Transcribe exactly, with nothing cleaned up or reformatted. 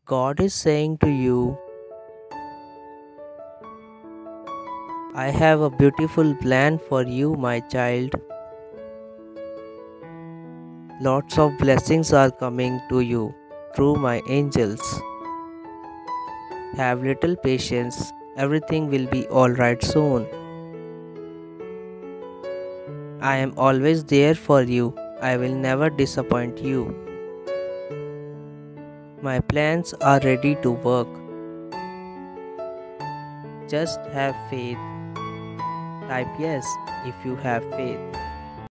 God is saying to you, I have a beautiful plan for you, my child. Lots of blessings are coming to you through my angels. Have little patience, everything will be alright soon. I am always there for you, I will never disappoint you. My plans are ready to work. Just have faith. Type yes if you have faith.